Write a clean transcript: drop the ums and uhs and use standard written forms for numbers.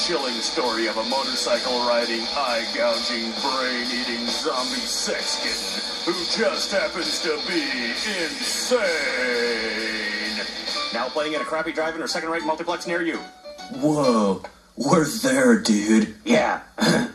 chilling story of a motorcycle-riding, eye-gouging, brain-eating zombie sex kitten who just happens to be insane. Now playing in a crappy drive-in or second-rate multiplex near you. Whoa, we're there, dude. Yeah.